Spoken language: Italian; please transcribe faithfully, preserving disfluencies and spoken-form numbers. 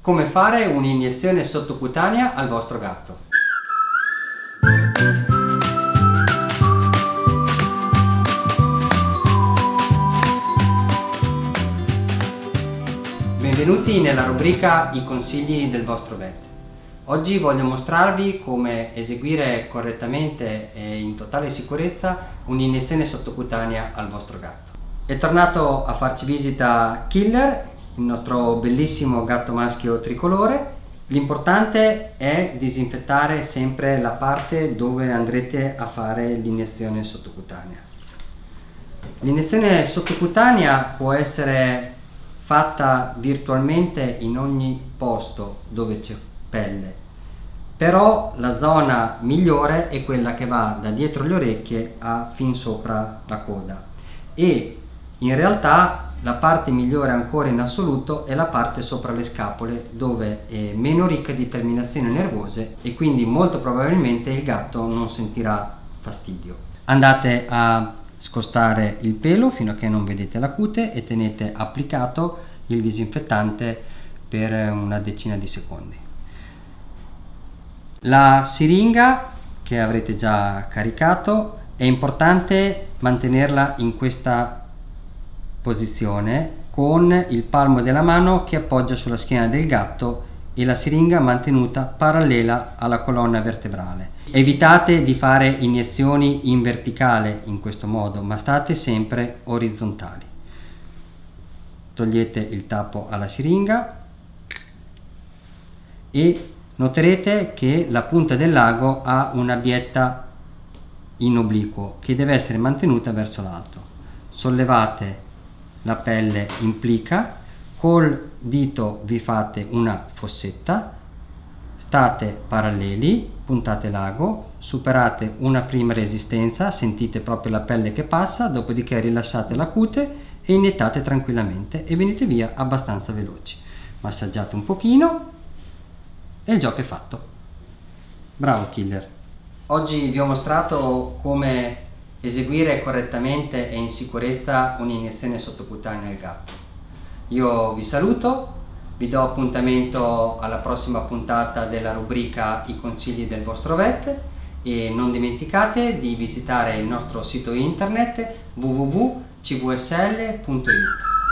Come fare un'iniezione sottocutanea al vostro gatto. Benvenuti nella rubrica I consigli del vostro vet. Oggi voglio mostrarvi come eseguire correttamente e in totale sicurezza un'iniezione sottocutanea al vostro gatto. È tornato a farci visita Killer, il nostro bellissimo gatto maschio tricolore. L'importante è disinfettare sempre la parte dove andrete a fare l'iniezione sottocutanea. L'iniezione sottocutanea può essere fatta virtualmente in ogni posto dove c'è pelle, però la zona migliore è quella che va da dietro le orecchie a fin sopra la coda, e in realtà la parte migliore ancora in assoluto è la parte sopra le scapole, dove è meno ricca di terminazioni nervose e quindi molto probabilmente il gatto non sentirà fastidio. Andate a scostare il pelo fino a che non vedete la cute e tenete applicato il disinfettante per una decina di secondi. La siringa che avrete già caricato è importante mantenerla in questa posizione con il palmo della mano che appoggia sulla schiena del gatto e la siringa mantenuta parallela alla colonna vertebrale. Evitate di fare iniezioni in verticale in questo modo, ma state sempre orizzontali. Togliete il tappo alla siringa e noterete che la punta del lago ha una bietta in obliquo che deve essere mantenuta verso l'alto. Sollevate la pelle in plica, col dito vi fate una fossetta, state paralleli, puntate l'ago, superate una prima resistenza, sentite proprio la pelle che passa, dopodiché rilassate la cute e iniettate tranquillamente e venite via abbastanza veloci. Massaggiate un pochino e il gioco è fatto. Bravo Killer! Oggi vi ho mostrato come eseguire correttamente e in sicurezza un'iniezione sottocutanea al gatto. Io vi saluto, vi do appuntamento alla prossima puntata della rubrica I consigli del vostro vet e non dimenticate di visitare il nostro sito internet w w w punto c v s l punto i t.